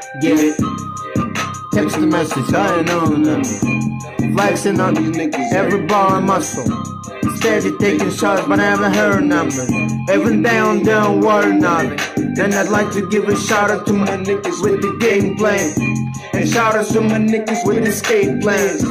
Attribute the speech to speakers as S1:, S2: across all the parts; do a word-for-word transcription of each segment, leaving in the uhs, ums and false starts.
S1: Get it? Text the message, I ain't know nothing. Flexing on every bar and muscle. Steady taking shots, but I haven't heard nothing. Even down, don't worry nothing. Then I'd like to give a shout out to my niggas with the game plan. And shout out to my niggas with the skate plans.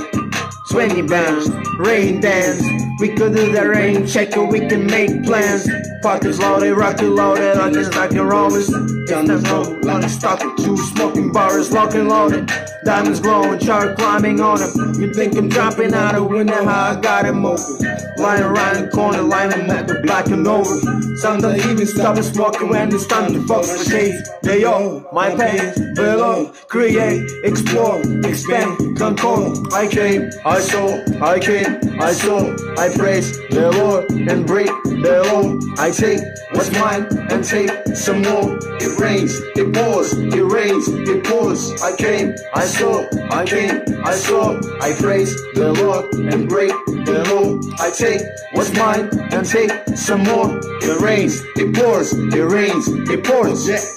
S1: Twenty bands, rain dance. We could do the rain check or we can make plans. Pockets loaded, rocket loaded, I just like your rollers. Gun is low, lunch stopping, two smoking bars, lock and loaded. Diamonds glowing, chart climbing on them. You think I'm dropping out of window, how I got him open. Lying around the corner, lining up the black and over. Sometimes even stop and smoking when it's time to fuck the shades. They all, my pain, below, create, explore, expand, concord. I came, I saw, I came, I saw, I praise the Lord and break the law. I take what's mine and take some more. It rains, it pours, it rains, it pours. I came, I saw, I came, I saw. I praise the Lord and break the law. I take what's mine and take some more. It rains, it pours, it rains, it pours. Yeah.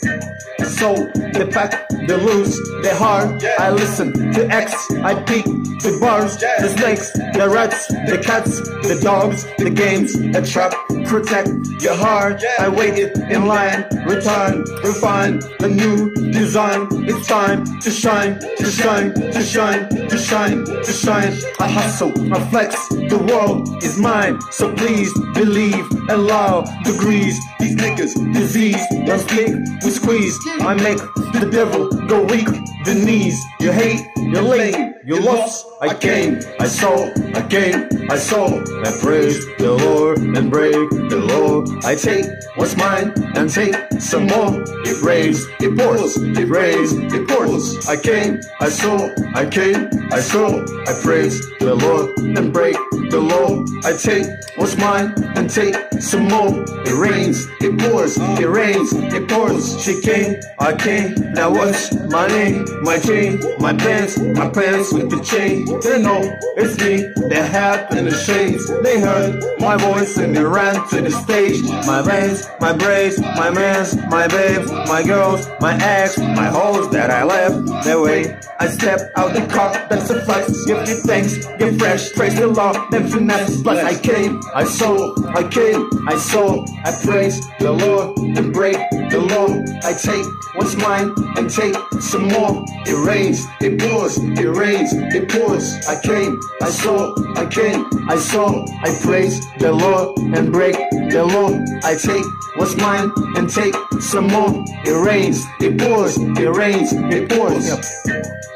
S1: So the pack, the loose, the hard. I listen to X, I peek the bars, the snakes, the rats, the cats, the dogs, the games, a trap, protect your heart. I waited in line, return, refine a new design. It's time to shine, to shine, to shine, to shine, to shine. I hustle, I flex, the world is mine. So please believe, allow degrees. These niggas, disease, don't speak, we squeeze. I make the devil go weak, the knees. You hate, you're lame, you lost. I came, I saw, I came, I saw. I praise the Lord and break the law. I take what's mine and take some more. It rains, it pours, it rains, it pours. I came, I saw, I came, I saw. I praise the Lord and break the law. I take what's mine and take some more. It rains, it pours, it rains, it pours. She came, I came. Now what's my name? My chain, my pants, my pants with the chain. They know it's me, the hat and the shades. They heard my voice and they ran to the stage. My veins, my braids, my mans, my babes, my girls, my ex, my hoes that I left their way. I step out the car, that's a flex. Give you thanks, get fresh, trace the law, then finesse. Plus I came, I saw, I came, I saw. I praise the Lord and break the law. I take what's mine and take some more. It rains, it pours, it rains, it pours. I came, I saw, I came, I saw. I praise the Lord and break the law. I take what's mine and take some more. It rains, it pours, it rains, it pours.